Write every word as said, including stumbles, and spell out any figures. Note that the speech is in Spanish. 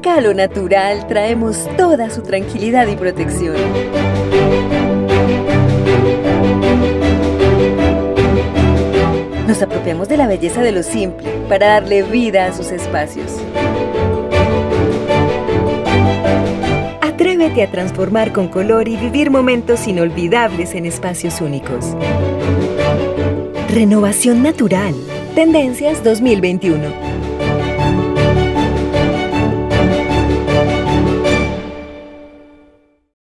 Acá a lo natural traemos toda su tranquilidad y protección. Nos apropiamos de la belleza de lo simple para darle vida a sus espacios. Atrévete a transformar con color y vivir momentos inolvidables en espacios únicos. Renovación Natural. Tendencias dos mil veintiuno.